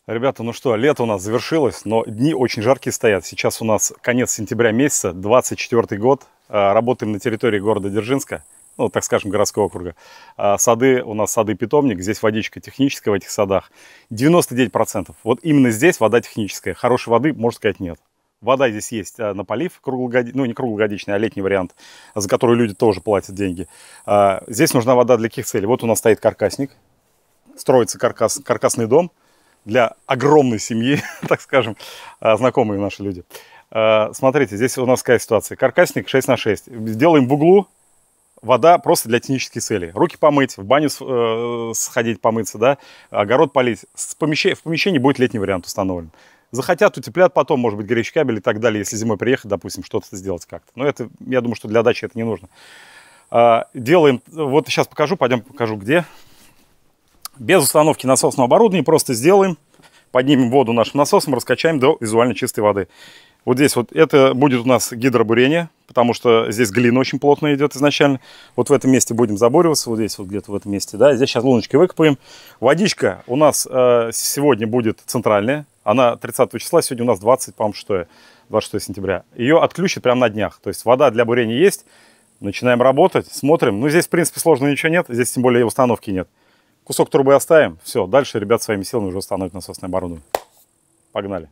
Ребята, ну что, лето у нас завершилось, но дни очень жаркие стоят. Сейчас у нас конец сентября месяца, 24 год. Работаем на территории города Дзержинска, ну, так скажем, городского округа. Сады, у нас сады-питомник, здесь водичка техническая в этих садах. 99%. Вот именно здесь вода техническая. Хорошей воды, можно сказать, нет. Вода здесь есть на полив, ну не круглогодичный, а летний вариант, за который люди тоже платят деньги. Здесь нужна вода для каких целей? Вот у нас стоит каркасник, строится каркасный дом для огромной семьи, так скажем, знакомые наши люди. Смотрите, здесь у нас какая ситуация. Каркасник 6х6. Делаем в углу, вода просто для технических целей. Руки помыть, в баню сходить помыться, да, огород полить. В помещении будет летний вариант установлен. Захотят, утеплят потом, может быть, горячий кабель и так далее, если зимой приехать, допустим, что-то сделать как-то. Но это, я думаю, что для дачи это не нужно. Делаем, вот сейчас покажу, пойдем покажу где. Без установки насосного оборудования просто сделаем, поднимем воду нашим насосом, раскачаем до визуально чистой воды. Вот здесь вот это будет у нас гидробурение, потому что здесь глина очень плотно идет изначально. Вот в этом месте будем забориваться, вот здесь вот где-то в этом месте, да. Здесь сейчас луночкой выкопаем. Водичка у нас сегодня будет центральная, она 30 числа, сегодня у нас 20, по-моему, 26 сентября. Ее отключат прямо на днях, то есть вода для бурения есть. Начинаем работать, смотрим. Ну, здесь, в принципе, сложного ничего нет, здесь тем более установки нет. Кусок трубы оставим, все, дальше ребят своими силами уже установят насосное оборудование. Погнали.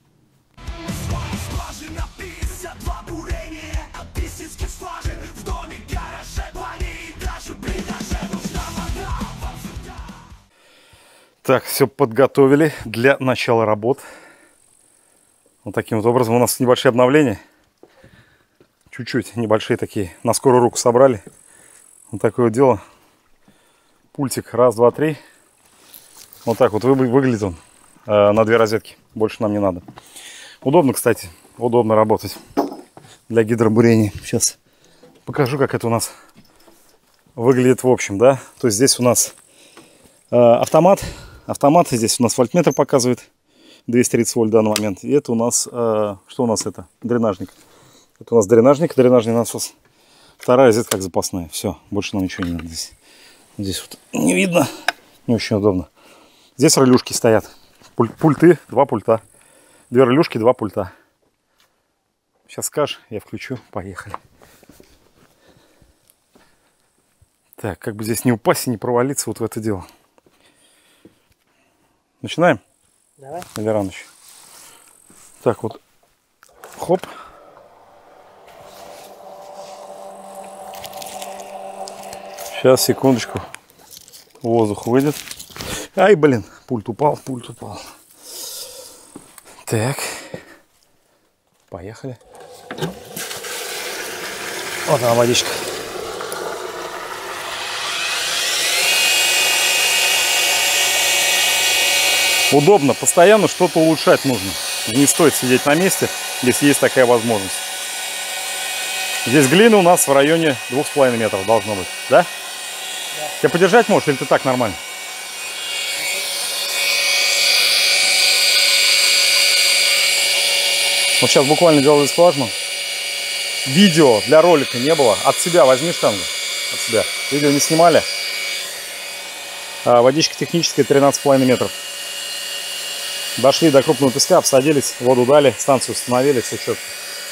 Так, все подготовили для начала работ. Вот таким вот образом у нас небольшие обновления. Чуть-чуть небольшие такие, на скорую руку собрали. Вот такое вот дело. Пультик, раз, два, три. Вот так вот выглядит он на две розетки. Больше нам не надо. Удобно, кстати, удобно работать для гидробурения. Сейчас покажу, как это у нас выглядит в общем, да. То есть здесь у нас автомат. Автомат, здесь у нас вольтметр показывает 230 вольт в данный момент. И это у нас, что у нас это? Дренажник. Это у нас дренажник, дренажный насос. Вторая розетка как запасная. Все, больше нам ничего не надо здесь. Здесь вот не видно, не очень удобно. Здесь релюшки стоят. Пульты, два пульта. Две релюшки, два пульта. Сейчас скажешь, я включу, поехали. Так, как бы здесь не упасть и не провалиться вот в это дело. Начинаем? Давай. Или рано еще? Так вот, хоп. Сейчас, секундочку. Воздух выйдет. Ай, блин, пульт упал, пульт упал. Так. Поехали. Вот она, водичка. Удобно, постоянно что-то улучшать нужно. Не стоит сидеть на месте, если есть такая возможность. Здесь глина у нас в районе 2,5 метров должно быть, да? Да. Тебя подержать можешь или ты так нормально? Вот сейчас буквально делали скважину. Видео для ролика не было. От себя возьми штангу. От себя. Видео не снимали. Водичка техническая 13,5 метров. Дошли до крупного песка, обсадились, воду дали, станцию установили, все четко.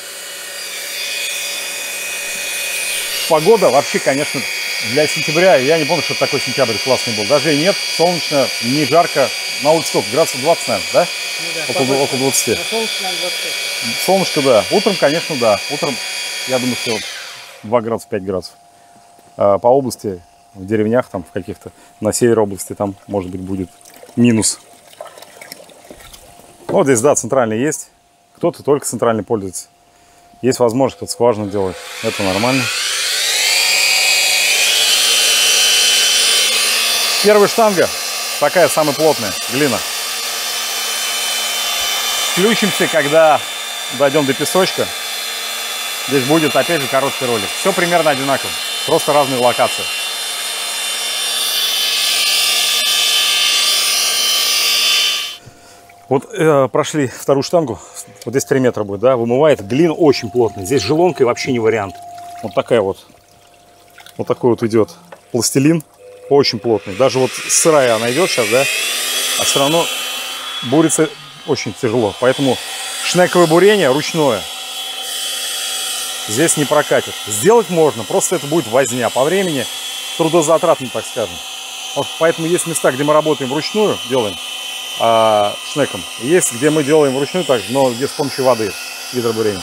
Погода вообще, конечно, для сентября, я не помню, что такой сентябрь классный был. Даже и нет, солнечно, не жарко. На улице сколько? Градусов 20, наверное, да? Ну, да, около 20. Солнышко, наверное, 25. Солнышко, да. Утром, конечно, да. Утром, я думаю, что 2 градуса, 5 градусов. По области, в деревнях, там, в каких-то, на севере области, там, может быть, будет минус. Вот здесь, да, центральный есть. Кто-то только центральный пользуется. Есть возможность кто-то скважину делать. Это нормально. Первая штанга. Такая самая плотная. Глина. Включимся, когда дойдем до песочка. Здесь будет, опять же, короткий ролик. Все примерно одинаково. Просто разные локации. Вот прошли вторую штангу, вот здесь 3 метра будет, да, вымывает. Глина очень плотная, здесь желонкой вообще не вариант. Вот такая вот, вот такой вот идет пластилин, очень плотный. Даже вот сырая она идет сейчас, да, а все равно бурится очень тяжело. Поэтому шнековое бурение ручное здесь не прокатит. Сделать можно, просто это будет возня по времени, трудозатратно, так скажем. Вот поэтому есть места, где мы работаем вручную, делаем шнеком. Есть, где мы делаем вручную также, но где с помощью воды, гидробурение.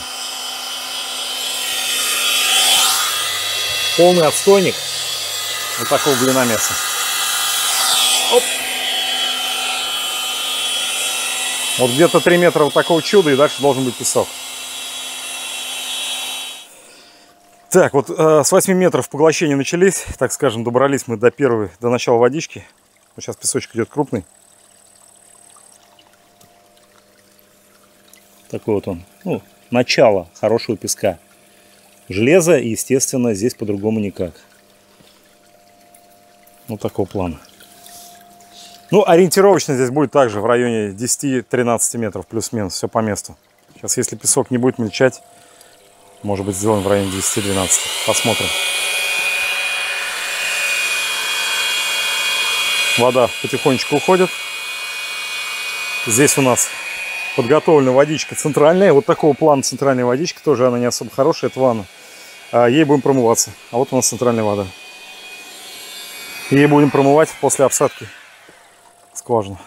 Полный отстойник. Вот такого глиномеса. Оп. Вот где-то 3 метра вот такого чуда, и дальше должен быть песок. Так, вот с 8 метров поглощения начались, так скажем, добрались мы до начала водички. Вот сейчас песочек идет крупный. Такой вот он, ну, начало хорошего песка. Железо, естественно, здесь по-другому никак. Вот такого плана. Ну, ориентировочно здесь будет также в районе 10-13 метров, плюс-минус, все по месту. Сейчас, если песок не будет мельчать, может быть, сделаем в районе 10-12. Посмотрим. Вода потихонечку уходит. Здесь у нас подготовлена водичка центральная. Вот такого плана центральная водичка. Тоже она не особо хорошая, это ванна. Ей будем промываться. А вот у нас центральная вода. Ей будем промывать после обсадки скважину.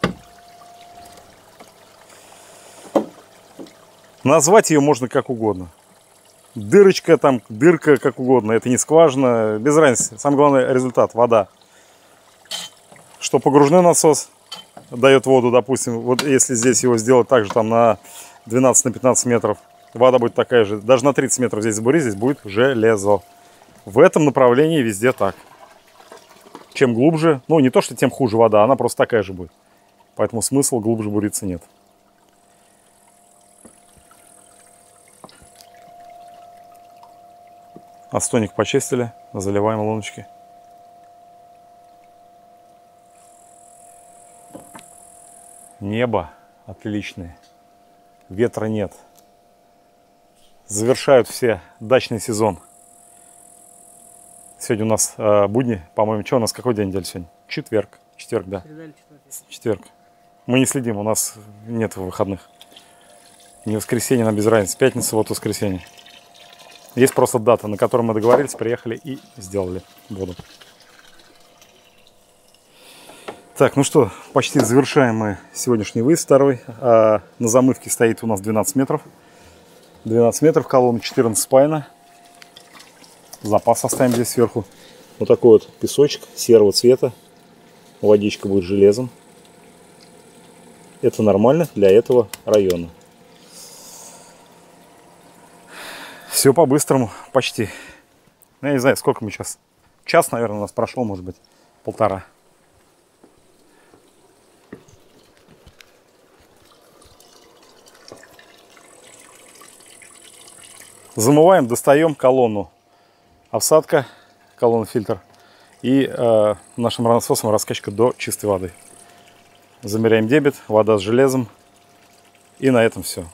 Назвать ее можно как угодно. Дырочка, там, дырка, как угодно. Это не скважина, без разницы. Самый главный результат – вода. Что погружной насос дает воду, допустим, вот если здесь его сделать также там на 12-15 метров, вода будет такая же. Даже на 30 метров здесь забурить, здесь будет железо. В этом направлении везде так. Чем глубже, ну не то, что тем хуже вода, она просто такая же будет. Поэтому смысла глубже буриться нет. Отстойник почистили, заливаем луночки. Небо отличное, ветра нет. Завершают все дачный сезон. Сегодня у нас будни, по-моему, что у нас, какой день недели сегодня? Четверг. Четверг, да. Четверг. Мы не следим, у нас нет выходных. Не воскресенье, нам без разницы. Пятница, вот воскресенье. Есть просто дата, на которой мы договорились, приехали и сделали воду. Так, ну что, почти завершаем мы сегодняшний выезд второй. На замывке стоит у нас 12 метров. 12 метров, колонна 14 спайна. Запас оставим здесь сверху. Вот такой вот песочек серого цвета. Водичка будет железом. Это нормально для этого района. Все по-быстрому, почти. Я не знаю, сколько мы сейчас. Час, наверное, у нас прошел, может быть, полтора. Замываем, достаем колонну. Обсадка, колонна фильтр. И нашим насосом раскачка до чистой воды. Замеряем дебит, вода с железом. И на этом все.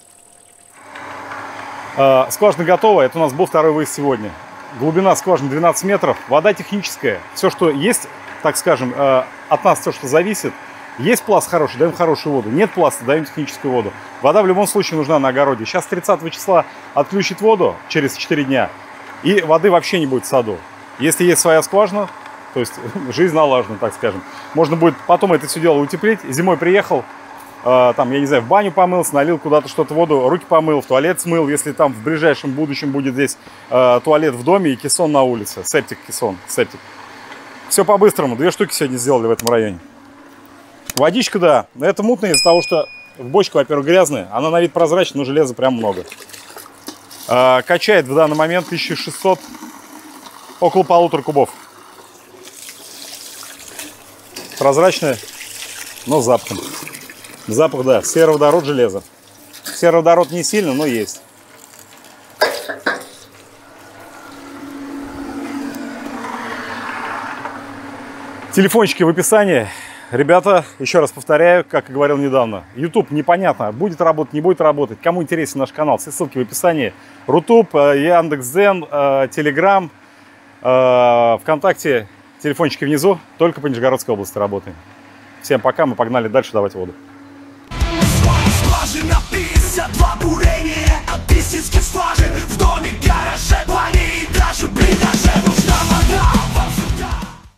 Скважина готова. Это у нас был второй выезд сегодня. Глубина скважины 12 метров. Вода техническая. Все, что есть, так скажем, от нас все, что зависит. Есть пласт хороший, даем хорошую воду. Нет пласта, даем техническую воду. Вода в любом случае нужна на огороде. Сейчас 30 числа отключит воду через 4 дня. И воды вообще не будет в саду. Если есть своя скважина, то есть жизнь налажена, так скажем. Можно будет потом это все дело утеплить. Зимой приехал, там, я не знаю, в баню помылся, налил куда-то что-то воду, руки помыл, в туалет смыл. Если там в ближайшем будущем будет здесь туалет в доме и кессон на улице. Септик, кессон, септик. Все по-быстрому. 2 штуки сегодня сделали в этом районе. Водичка, да, это мутная из-за того, что в бочку, во-первых, грязная. Она на вид прозрачная, но железа прям много. Качает в данный момент 1600, около 1,5 кубов. Прозрачная, но с запахом. Запах, да, сероводород, железо. Сероводород не сильно, но есть. Телефончики в описании. Ребята, еще раз повторяю, как и говорил недавно, YouTube непонятно, будет работать, не будет работать. Кому интересен наш канал, все ссылки в описании. Рутуб, Яндекс.Дзен, Телеграм, ВКонтакте, телефончики внизу. Только по Нижегородской области работаем. Всем пока, мы погнали дальше давать воду. даже на 52 бурения, а 10